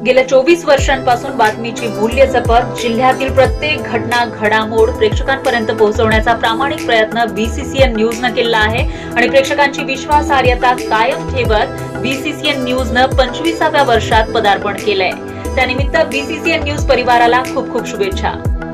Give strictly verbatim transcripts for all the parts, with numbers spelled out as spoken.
गेल्या चोवीस वर्षांपासून बातमीची मूल्य जपत जिल्ह्यातील प्रत्येक घटना घडामोड प्रेक्षकांपर्यंत पोहोचवण्याचा प्रामाणिक प्रयत्न बीसीसीएन न्यूजनं केला आहे आणि प्रेक्षकांची विश्वासार्हता कायम ठेवत बीसीसीएन न्यूजनं पंचवीसाव्या वर्षात पदार्पण केलंय। त्यानिमित्त बीसीसीएन न्यूज परिवाराला खूप खूप शुभेच्छा।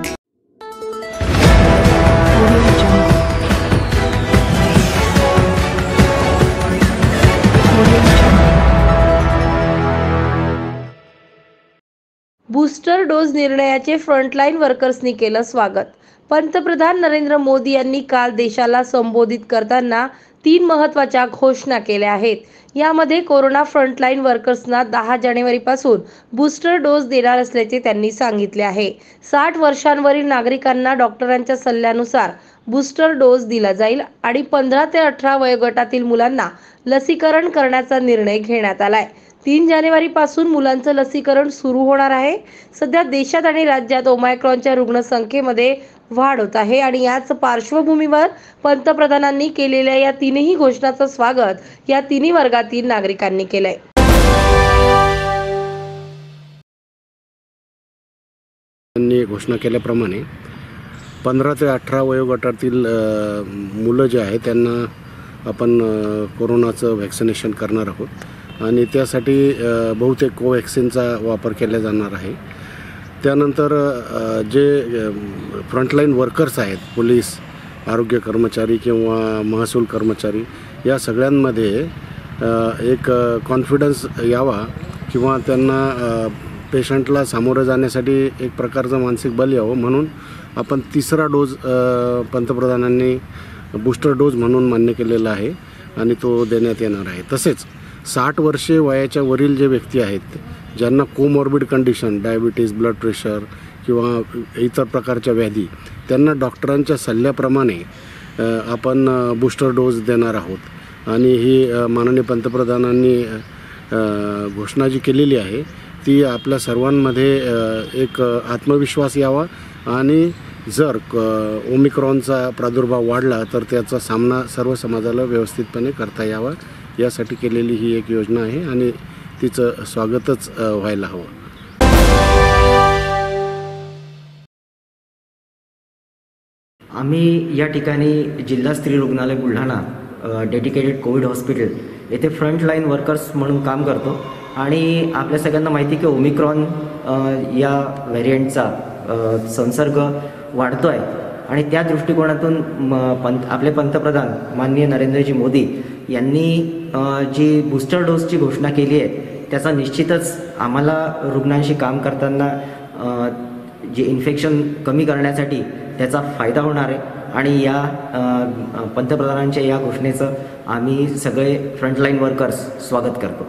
बूस्टर डोज निर्णयाचे फ्रंटलाईन वर्कर्सनी केलं स्वागत। पंतप्रधान नरेंद्र मोदी यांनी काल देशाला संबोधित करताना तीन महत्त्वाच्या घोषणा केल्या आहेत। यामध्ये कोरोना फ्रंटलाईन वर्कर्सना दहा जानेवारी पासून बूस्टर डोस देणार असल्याचे त्यांनी सांगितले आहे। साठ वर्षांवरील नागरिकांना डॉक्टरांच्या सल्ल्यानुसार बूस्टर डोस दिला जाईल आणि पंधरा ते अठरा वयोगटातील मुलांना लसीकरण करण्याचा निर्णय घेण्यात आलाय। तीन जानेवारी पासून मुलांचं लसीकरण सुरू होणार आहे। सध्या देशात आणि राज्यात ओमायक्रॉनच्या रुग्णसंख्येमध्ये वाढ होत आहे आणि याच पार्श्वभूमीवर पंतप्रधानांनी केलेल्या या तीनही घोषणांचं स्वागत या तिन्ही वर्गातील नागरिकांनी केलंय। त्यांनी घोषणा केल्याप्रमाणे पंधरा ते अठरा वयोगटातील मुलं जे आहेत त्यांना आपण कोरोनाचं व्हॅक्सिनेशन करणार आहोत आणि त्यासाठी बहुतेक कोवॅक्सिनचा वापर केला जाणार आहे। त्यानंतर जे फ्रंटलाईन वर्कर्स आहेत, पोलीस, आरोग्य कर्मचारी किंवा महसूल कर्मचारी, या सगळ्यांमध्ये एक कॉन्फिडन्स यावा किंवा त्यांना पेशंटला सामोरं जाण्यासाठी एक प्रकारचं मानसिक बल यावं म्हणून आपण तिसरा डोज पंतप्रधानांनी बूस्टर डोज म्हणून मान्य केलेला आहे आणि तो देण्यात येणार आहे। तसेच साठ वर्षे वयाच्या वरील जे व्यक्ती आहेत ज्यांना comorbid condition, diabetes, blood pressure किंवा इतर प्रकारच्या व्याधी, त्यांना डॉक्टरांच्या सल्ल्याप्रमाणे आपण बूस्टर डोज देणार आहोत आणि ही माननीय पंतप्रधानांनी घोषणा जी केलेली आहे ती आपल्या सर्वांमध्ये एक आत्मविश्वास यावा आणि जर ओमिक्रॉनचा प्रादुर्भाव वाढला तर त्याचा सामना सर्व समाजाला व्यवस्थितपणे करता यावा यासाठी केलेली ही एक योजना आहे आणि तिचं स्वागतच व्हायला हवं। आम्ही या ठिकाणी जिल्हा स्त्री रुग्णालय बुलढाणा डेडिकेटेड कोविड हॉस्पिटल येथे फ्रंटलाईन वर्कर्स म्हणून काम करतो आणि आपल्या सगळ्यांना माहिती की ओमिक्रॉन या व्हेरियंटचा संसर्ग वाढतो आहे आणि त्या दृष्टिकोनातून पंत आपले पंतप्रधान माननीय नरेंद्रजी मोदी यांनी जी बूस्टर डोसची घोषणा केली आहे त्याचा निश्चितच आम्हाला रुग्णांशी काम करताना जे इन्फेक्शन कमी करण्यासाठी त्याचा फायदा होणार आहे आणि या पंतप्रधानांच्या या घोषणेचं आम्ही सगळे फ्रंटलाईन वर्कर्स स्वागत करतो।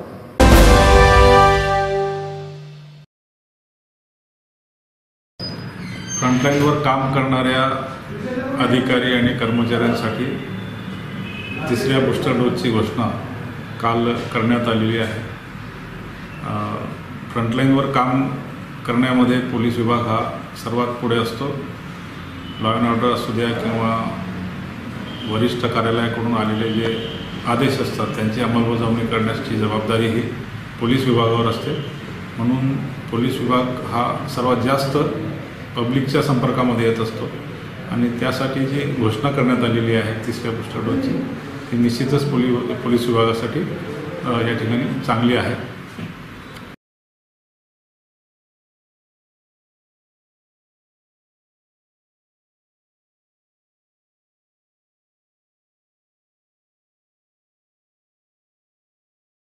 फ्रंटलाईनवर काम करणाऱ्या अधिकारी आणि कर्मचाऱ्यांसाठी तिसऱ्या बूस्टर डोजची घोषणा काल करण्यात आलेली आहे। फ्रंटलाईनवर काम करण्यामध्ये पोलीस विभाग हा सर्वात पुढे असतो। लॉ अँड ऑर्डर असू द्या किंवा वरिष्ठ कार्यालयाकडून आलेले जे आदेश असतात त्यांची अंमलबजावणी करण्याची जबाबदारी ही पोलीस विभागावर असते। म्हणून पोलीस विभाग हा सर्वात जास्त पब्लिकच्या संपर्कामध्ये येत असतो आणि त्यासाठी जी घोषणा करण्यात आलेली आहे तिसऱ्या बूस्टर डोजची ही निश्चितच पोली पोलीस विभागासाठी या ठिकाणी चांगली आहे।